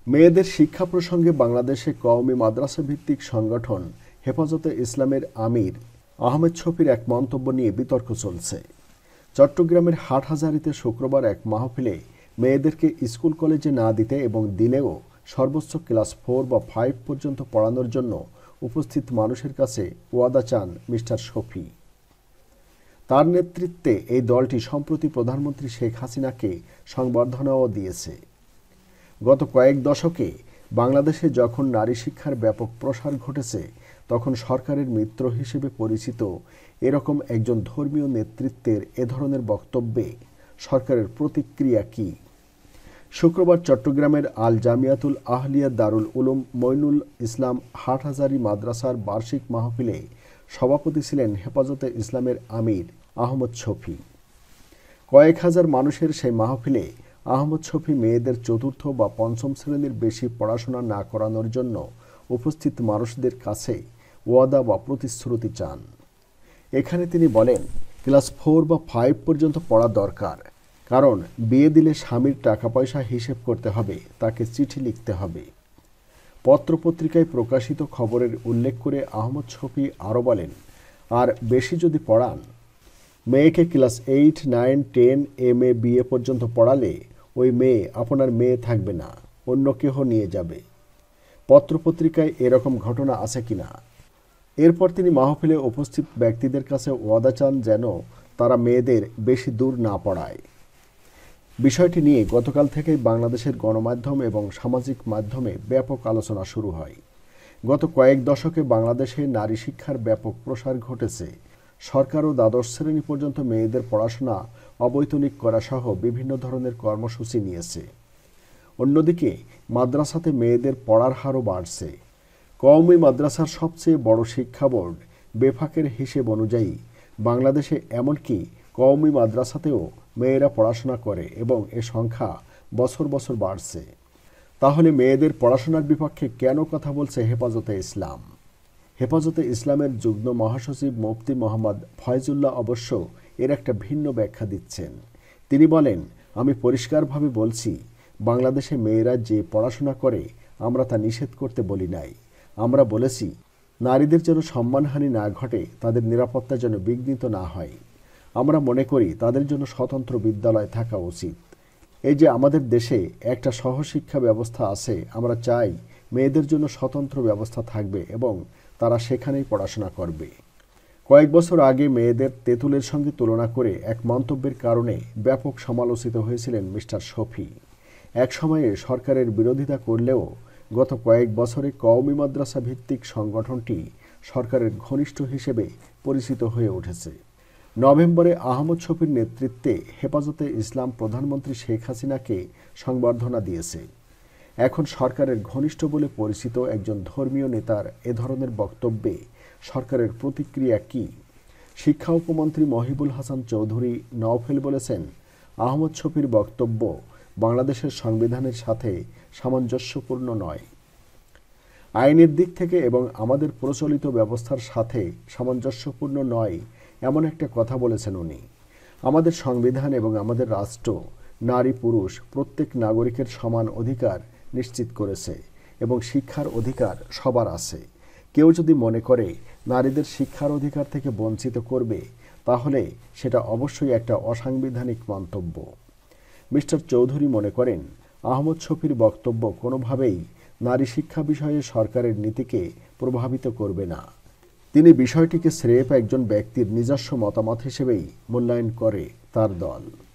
মেয়েদের শিক্ষা প্রসঙ্গে বাংলাদেশে কওমি মাদ্রাসা ভিত্তিক সংগঠন হেফাজতে ইসলামের আমির আহমেদ শফির এক মন্তব্য নিয়ে বিতর্ক চলছে। চট্টগ্রামের হাটহাজারীতে শুক্রবার এক মাহফিলে মেয়েদেরকে স্কুল কলেজে না দিতে এবং দিলেও সর্বোচ্চ ক্লাস 4 বা 5 পর্যন্ত পড়ানোর জন্য উপস্থিত মানুষের কাছে ওয়াদা চান মিস্টার শফি। তার নেতৃত্বে এই দলটি সম্প্রতি প্রধানমন্ত্রী শেখ হাসিনাকে সংবর্ধনাও দিয়েছে। গত কয়েক দশকে বাংলাদেশে যখন নারী শিক্ষার ব্যাপক প্রসার ঘটেছে, তখন সরকারের মিত্র হিসেবে পরিচিত এরকম একজন ধর্মীয় নেতৃত্বের এ ধরনের বক্তব্যে সরকারের প্রতিক্রিয়া কী? শুক্রবার চট্টগ্রামের আল জামিয়াতুল আহলিয়া দারুল উলুম মঈনুল ইসলাম হাটহাজারী মাদ্রাসার বার্ষিক মাহফিলে সভাপতি ছিলেন হেফাজতে ইসলামের আমির আহমদ শফি। কয়েক হাজার মানুষের সেই মাহফিলে আহমদ শফি মেয়েদের চতুর্থ বা পঞ্চম শ্রেণীর বেশি পড়াশোনা না করানোর জন্য উপস্থিত মানুষদের কাছে ওয়াদা বা প্রতিশ্রুতি চান। এখানে তিনি বলেন, ক্লাস 4 বা 5 পর্যন্ত পড়া দরকার, কারণ বিয়ে দিলে স্বামীর টাকা পয়সা হিসেব করতে হবে, তাকে চিঠি লিখতে হবে। পত্রপত্রিকায় প্রকাশিত খবরের উল্লেখ করে আহমদ শফি আরও বলেন, আর বেশি যদি পড়ান, মেয়েকে ক্লাস 8, 9, 10 MA BA পর্যন্ত পড়ালে ওই মেয়ে আপনার মেয়ে থাকবে না, অন্য কেহ নিয়ে যাবে। পত্রপত্রিকায় এরকম ঘটনা আছে কিনা? এরপর তিনি মাহফিলে উপস্থিত ব্যক্তিদের কাছে ওয়াদা চান যেন তারা মেয়েদের বেশি দূর না পড়ায়। বিষয়টি নিয়ে গতকাল থেকেই বাংলাদেশের গণমাধ্যম এবং সামাজিক মাধ্যমে ব্যাপক আলোচনা শুরু হয়। গত কয়েক দশকে বাংলাদেশে নারী শিক্ষার ব্যাপক প্রসার ঘটেছে। সরকারও দ্বাদশ শ্রেণী পর্যন্ত মেয়েদের পড়াশোনা অবৈতনিক করা সহ বিভিন্ন ধরনের কর্মসূচি নিয়েছে। অন্যদিকে মাদ্রাসাতে মেয়েদের পড়ার হারও বাড়ছে। কওমি মাদ্রাসার সবচেয়ে বড় শিক্ষা বোর্ড বেফাকের হিসেব অনুযায়ী বাংলাদেশে এমনকি কওমি মাদ্রাসাতেও মেয়েরা পড়াশোনা করে এবং এ সংখ্যা বছর বছর বাড়ছে। তাহলে মেয়েদের পড়াশোনার বিপক্ষে কেন কথা বলছে হেফাজতে ইসলাম? হেফাজতে ইসলামের যুগ্ম মহাসচিব মুফতি মোহাম্মদ ফয়জুল্লাহ অবশ্য এর একটা ভিন্ন ব্যাখ্যা দিচ্ছেন। তিনি বলেন, আমি পরিষ্কারভাবে বলছি, বাংলাদেশে মেয়েরা যে পড়াশোনা করে আমরা তা নিষেধ করতে বলি নাই। আমরা বলেছি নারীদের যেন সম্মানহানি না ঘটে, তাদের নিরাপত্তা যেন বিঘ্নিত না হয়। আমরা মনে করি তাদের জন্য স্বতন্ত্র বিদ্যালয় থাকা উচিত। এই যে আমাদের দেশে একটা সহশিক্ষা ব্যবস্থা আছে, আমরা চাই মেয়েদের জন্য স্বতন্ত্র ব্যবস্থা থাকবে এবং তারা সেখানেই পড়াশোনা করবে। কয়েক বছর আগে মেয়েদের তেঁতুলের সঙ্গে তুলনা করে এক মন্তব্যের কারণে ব্যাপক সমালোচিত হয়েছিলেন মিস্টার শফি। এক সময়ে সরকারের বিরোধিতা করলেও গত কয়েক বছরে কওমি মাদ্রাসা ভিত্তিক সংগঠনটি সরকারের ঘনিষ্ঠ হিসেবে পরিচিত হয়ে উঠেছে। নভেম্বরে আহমদ শফির নেতৃত্বে হেফাজতে ইসলাম প্রধানমন্ত্রী শেখ হাসিনাকে সংবর্ধনা দিয়েছে। এখন সরকারের ঘনিষ্ঠ বলে পরিচিত একজন ধর্মীয় নেতার এ ধরনের বক্তব্যে সরকারের প্রতিক্রিয়া কী? শিক্ষা উপমন্ত্রী মহিবুল হাসান চৌধুরী নওফেল বলেছেন, আহমদ শফির বক্তব্য বাংলাদেশের সংবিধানের সাথে সামঞ্জস্যপূর্ণ নয়। আইনের দিক থেকে এবং আমাদের প্রচলিত ব্যবস্থার সাথে সামঞ্জস্যপূর্ণ নয় এমন একটা কথা বলেছেন উনি। আমাদের সংবিধান এবং আমাদের রাষ্ট্র নারী পুরুষ প্রত্যেক নাগরিকের সমান অধিকার নিশ্চিত করেছে এবং শিক্ষার অধিকার সবার আছে। কেউ যদি মনে করে নারীদের শিক্ষার অধিকার থেকে বঞ্চিত করবে, তাহলে সেটা অবশ্যই একটা অসাংবিধানিক মন্তব্য। মিস্টার চৌধুরী মনে করেন, আহমদ শফির বক্তব্য কোনোভাবেই নারী শিক্ষা বিষয়ে সরকারের নীতিকে প্রভাবিত করবে না। তিনি বিষয়টিকে স্রেফ একজন ব্যক্তির নিজস্ব মতামত হিসেবেই মূল্যায়ন করে তার দল।